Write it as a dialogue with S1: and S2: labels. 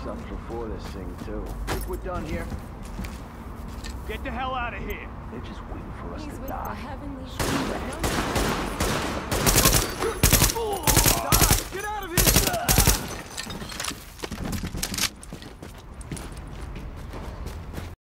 S1: stuff before this thing, too. Think we're done here?
S2: Get the hell out of here.
S1: They're just waiting for us
S3: He's
S1: to
S3: with
S1: die.
S3: the heavenly...